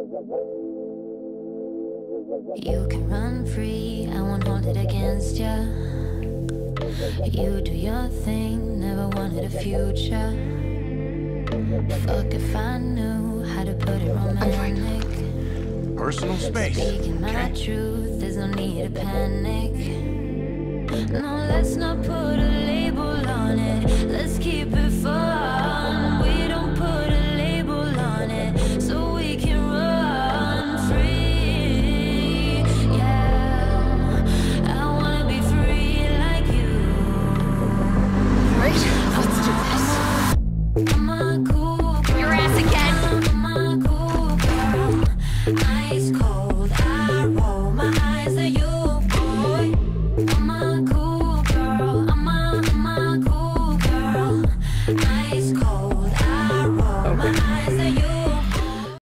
You can run free, I won't hold it against ya. You do your thing, never wanted a future. Fuck if I knew how to put it romantic. Personal space. Speaking my truth, there's no need to panic. No, let's not put a label on it. Let's keep it fun. We don't put a label on it, so we can run free. Yeah, I wanna be free like you. Right, let's do this. I'm a cool girl. Your ass again. I'm a cool girl. Ice cold, I roll my eyes at you, boy. I'm a cool girl. I'm a cool girl. Ice cold, I roll my eyes at you.